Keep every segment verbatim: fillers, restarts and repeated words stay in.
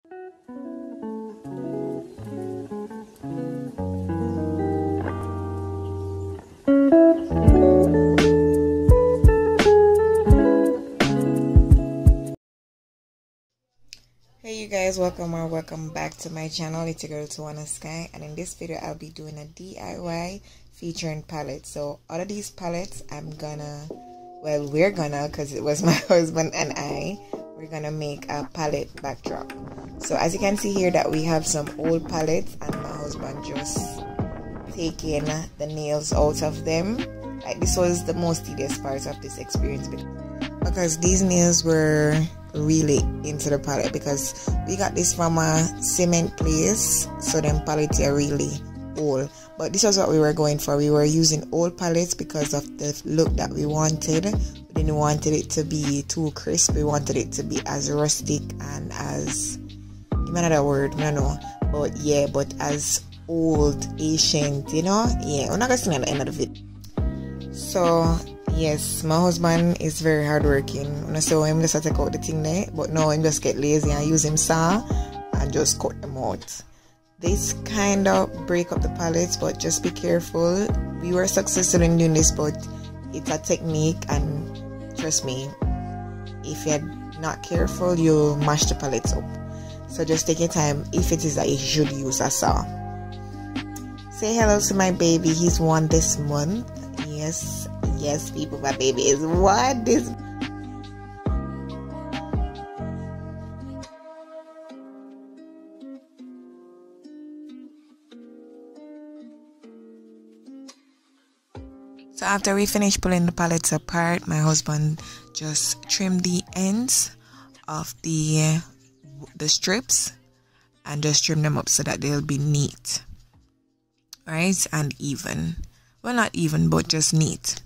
Hey you guys, welcome or welcome back to my channel. It's your girl Tawana Sky, and in this video I'll be doing a D I Y featuring palettes. So all of these palettes I'm gonna, well we're gonna, because it was my husband and I, we're gonna make a palette backdrop. So as you can see here that we have some old palettes and my husband just taking the nails out of them. Like, this was the most tedious part of this experience because these nails were really into the palette, because we got this from a cement place, so them palettes are really old. But this was what we were going for. We were using old palettes because of the look that we wanted. We didn't want it to be too crisp. We wanted it to be as rustic and as, give me another word, I don't know, but yeah, but as old, ancient, you know. Yeah, we're not gonna see at the end of the video. So yes, my husband is very hardworking. When I saw him, just take out the thing there, but now him just get lazy and use him saw and just cut them out. This kind of break up the palettes, but just be careful. We were successful in doing this, but it's a technique, and trust me, if you're not careful, you'll mash the palettes up. So just take your time if it is that you should use a saw. Say hello to my baby. He's one this month. Yes. Yes, people, my baby is what this. So after we finished pulling the palettes apart, my husband just trimmed the ends of the the strips and just trim them up so that they'll be neat, right, and even. Well, not even, but just neat.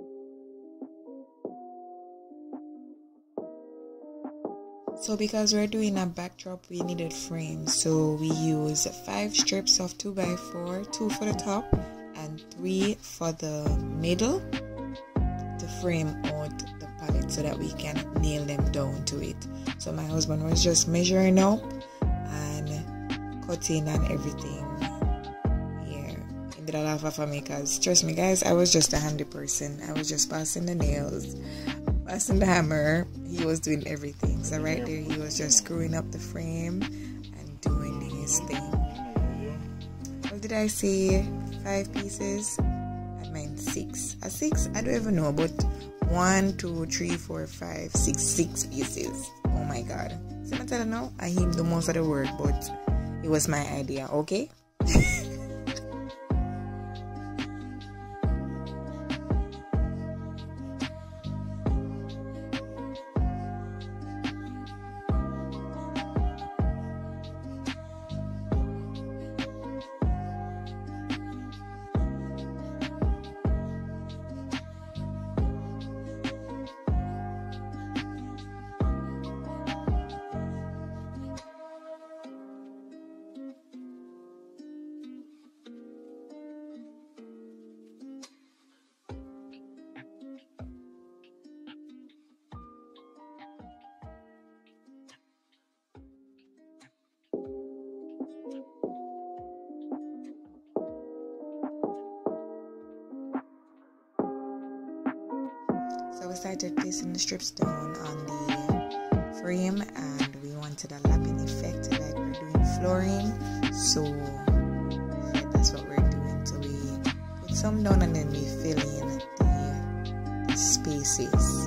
So because we're doing a backdrop, we needed frames. So we use five strips of two by four, two for the top and three for the middle to frame out the palette so that we can nail them down to it. So my husband was just measuring up and cutting and everything. Yeah, he did a lot for me because trust me guys, I was just a handy person. I was just passing the nails, passing the hammer. He was doing everything. So right there he was just screwing up the frame and doing his thing. What did I say? Five pieces? I meant six. A six? I don't even know, but one, two, three, four, five, six, six pieces. Oh my god. So I tell you now, I him the most of the work, but it was my idea, okay? So we started placing the strips down on the frame, and we wanted a lapping effect like we're doing flooring. So yeah, that's what we're doing. So we put some down and then we fill in the, the spaces.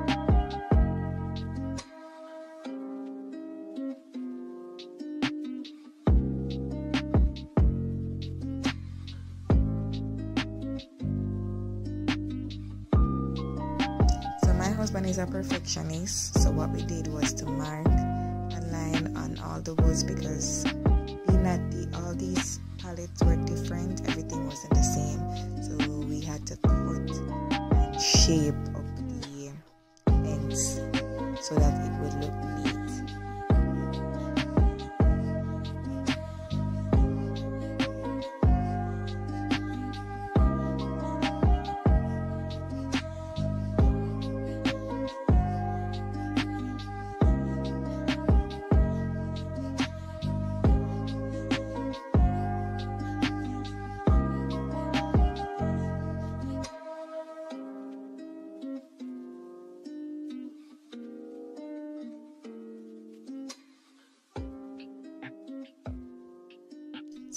Husband is a perfectionist, so what we did was to mark a line on all the woods, because being that the all these palettes were different, everything wasn't the same, so we had to cut and shape up the ends so that it would look neat.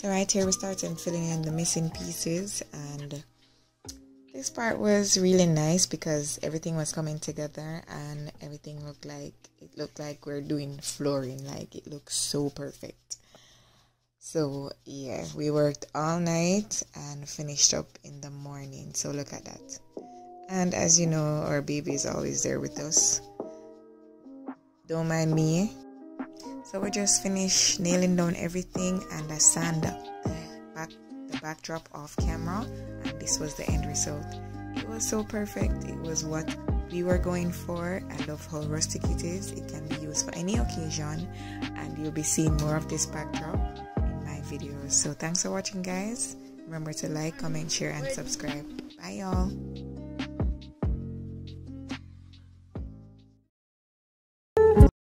So right here we started filling in the missing pieces, and this part was really nice because everything was coming together and everything looked like it looked like we're doing flooring. Like, it looks so perfect. So yeah, we worked all night and finished up in the morning. So look at that. And as you know, our baby is always there with us. Don't mind me. So we just finished nailing down everything and I sand back the backdrop off camera, and this was the end result. It was so perfect. It was what we were going for. I love how rustic it is. It can be used for any occasion, and you'll be seeing more of this backdrop in my videos. So thanks for watching, guys. Remember to like, comment, share, and subscribe. Bye y'all.